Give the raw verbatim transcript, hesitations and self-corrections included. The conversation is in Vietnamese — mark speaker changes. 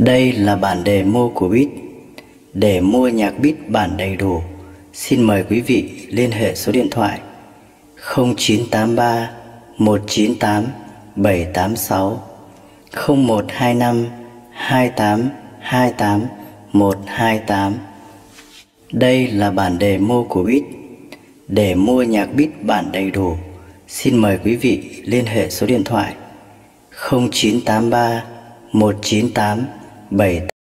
Speaker 1: Đây là bản demo của Beat. Để mua nhạc Beat bản đầy đủ, xin mời quý vị liên hệ số điện thoại không chín tám ba một chín tám bảy tám sáu, không một hai năm hai tám hai tám một hai tám. Đây là bản demo của Beat. Để mua nhạc Beat bản đầy đủ, xin mời quý vị liên hệ số điện thoại không chín tám ba một chín tám bảy tám sáu.